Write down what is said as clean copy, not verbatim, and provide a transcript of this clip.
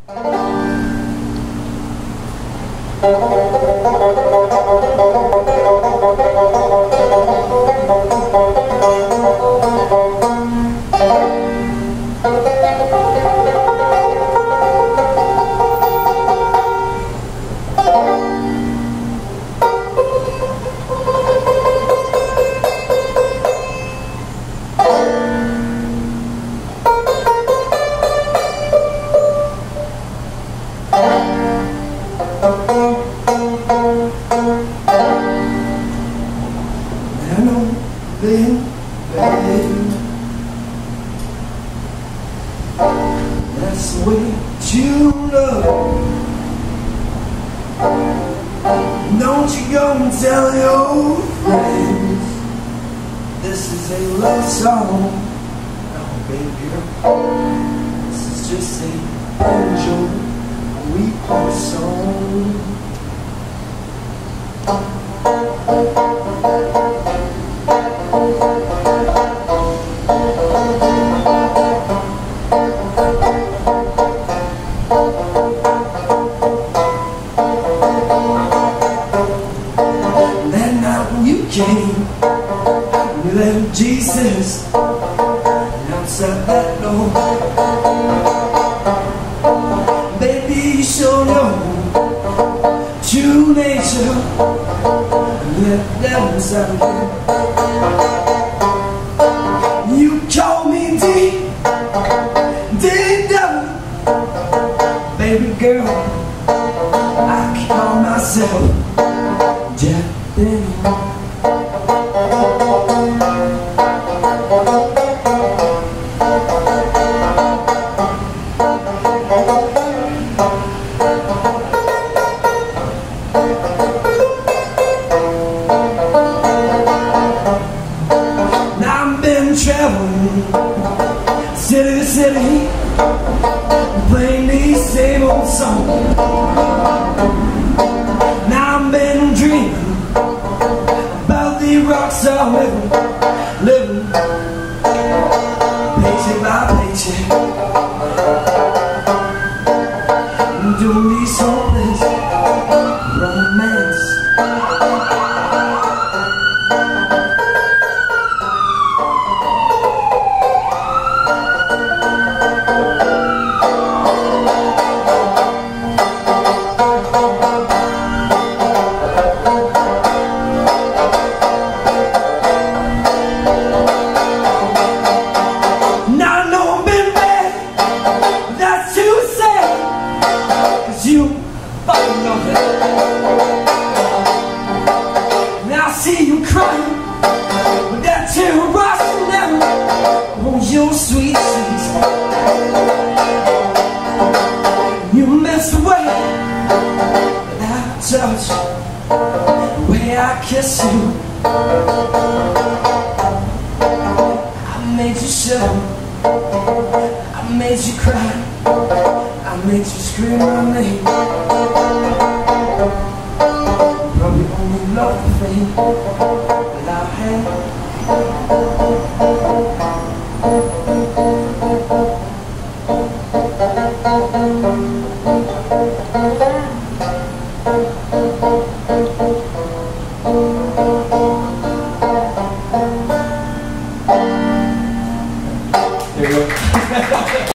That's the way you love. Don't you go and tell your friends this is a love song. No, baby girl, this is just a enjoy weekly song. That night when you came with little Jesus outside that door, baby, you sure know true nature. Let them inside of you. You call me deep, deep down, baby girl. I call myself Jack Daniel. Now I've been traveling city to city, playing these same old songs. Now I've been dreaming about the rock star living paycheck by paycheck, doing these hopeless romance. You fucking know that. Now I see you crying with that tear rushing down on your sweet face. You messed away without touch, the way I kiss you. I made you shout, I made you cry, I made you scream my name. Probably only love the thing that I had.